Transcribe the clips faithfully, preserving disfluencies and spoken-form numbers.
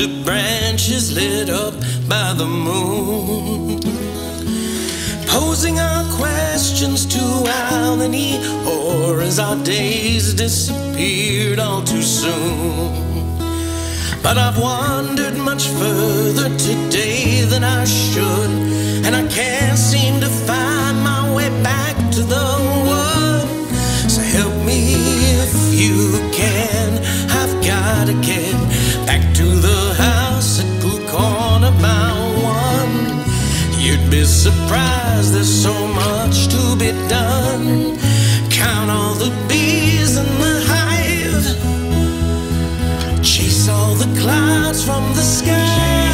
under branches lit up by the moon, posing our questions to Albany, or as our days disappeared all too soon. But I've wandered much further today than I should, and I can't seem to find my way back to the wood. So help me if you can, I've gotta get back to the house at Pooh Corner by one. You'd be surprised, there's so much to be done. Count all the bees in the hive, chase all the clouds from the sky,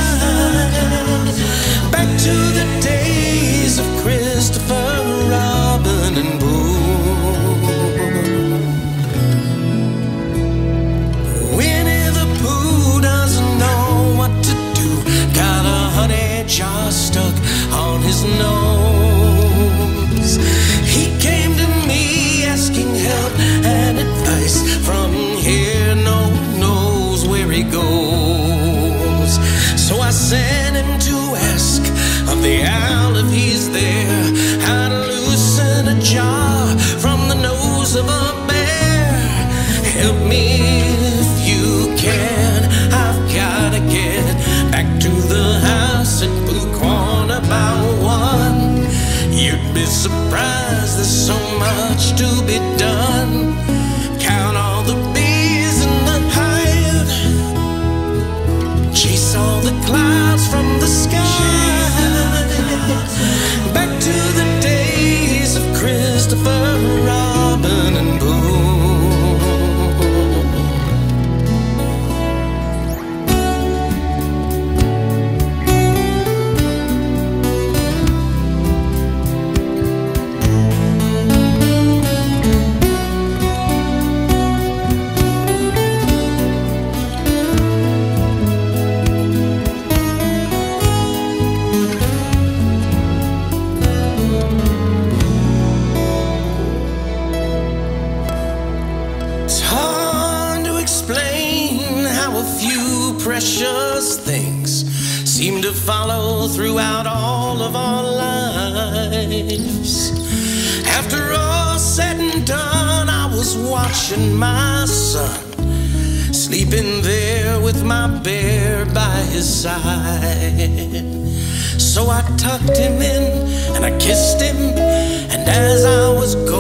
back to the days of Christopher, Robin, and Pooh. Winnie the Pooh doesn't know what to do, got a honey jar stuck on his nose. He came to me asking help and advice, from here no one knows where he goes. So I sent him to ask of the owl if he's there, how to loosen a jar from the nose of a bear. Help me if you can, I've gotta get back to the house at Pooh Corner by one. You'd be surprised, there's so much to be done. Count all the bees in the hive, chase all the clouds from the sky, back to the days of Christopher, Robin, and Pooh. Precious things seem to follow throughout all of our lives. After all said and done, I was watching my son, sleeping there with my bear by his side. So I tucked him in and I kissed him, and as I was going